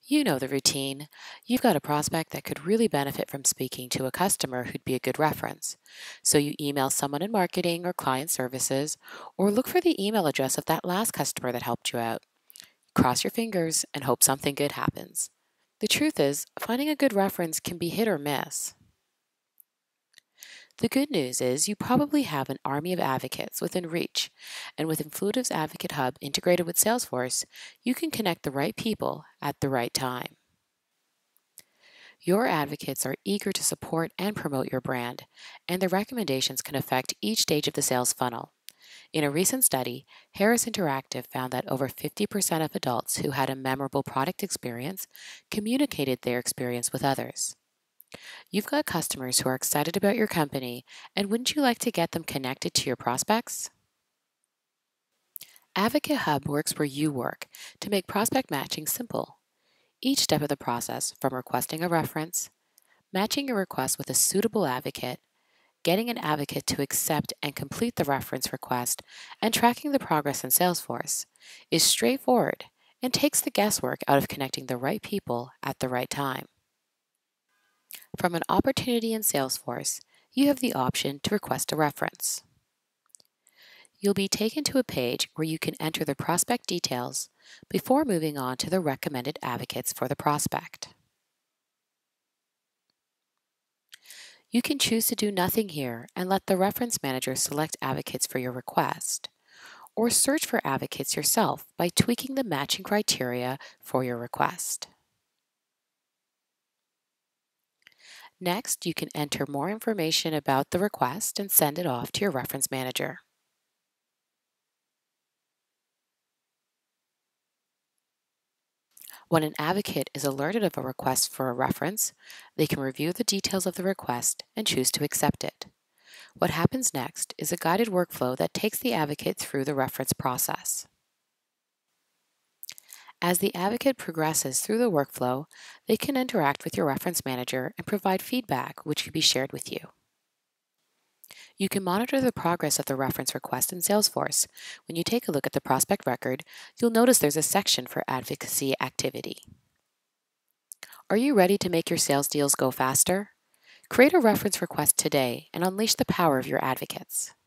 You know the routine. You've got a prospect that could really benefit from speaking to a customer who'd be a good reference. So you email someone in marketing or client services, or look for the email address of that last customer that helped you out. Cross your fingers and hope something good happens. The truth is, finding a good reference can be hit or miss. The good news is you probably have an army of advocates within reach, and with Influitive's AdvocateHub integrated with Salesforce, you can connect the right people at the right time. Your advocates are eager to support and promote your brand, and their recommendations can affect each stage of the sales funnel. In a recent study, Harris Interactive found that over 50% of adults who had a memorable product experience communicated their experience with others. You've got customers who are excited about your company, and wouldn't you like to get them connected to your prospects? AdvocateHub works where you work to make prospect matching simple. Each step of the process, from requesting a reference, matching your request with a suitable advocate, getting an advocate to accept and complete the reference request, and tracking the progress in Salesforce, is straightforward and takes the guesswork out of connecting the right people at the right time. From an opportunity in Salesforce, you have the option to request a reference. You'll be taken to a page where you can enter the prospect details before moving on to the recommended advocates for the prospect. You can choose to do nothing here and let the reference manager select advocates for your request, or search for advocates yourself by tweaking the matching criteria for your request. Next, you can enter more information about the request and send it off to your reference manager. When an advocate is alerted of a request for a reference, they can review the details of the request and choose to accept it. What happens next is a guided workflow that takes the advocate through the reference process. As the advocate progresses through the workflow, they can interact with your reference manager and provide feedback which can be shared with you. You can monitor the progress of the reference request in Salesforce. When you take a look at the prospect record, you'll notice there's a section for advocacy activity. Are you ready to make your sales deals go faster? Create a reference request today and unleash the power of your advocates.